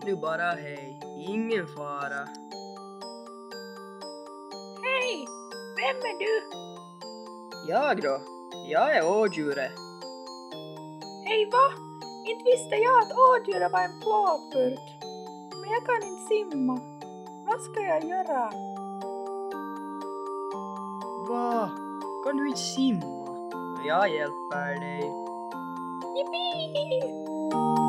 nu bara hej, ingen fara. Hej, vem är du? Jag då? Jag är ådjuret. Hej, va? Inte visste jag att ådjuret var en plåtburk. Men jag kan inte simma. Vad ska jag göra? Va? Kan du inte simma? Jag hjälper dig. Yippee!